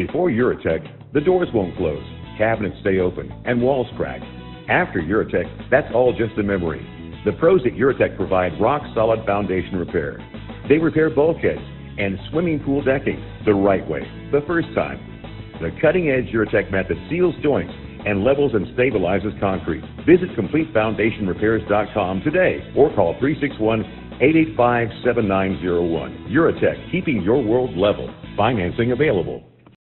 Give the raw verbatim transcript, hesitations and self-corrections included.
Before UretekAug, the doors won't close, cabinets stay open, and walls crack. After UretekAug, that's all just a memory. The pros at UretekAug provide rock-solid foundation repair. They repair bulkheads and swimming pool decking the right way, the first time. The cutting-edge UretekAug method seals joints and levels and stabilizes concrete. Visit complete foundation repairs dot com today or call three six one, eight eight five, seven nine zero one. UretekAug, keeping your world level. Financing available.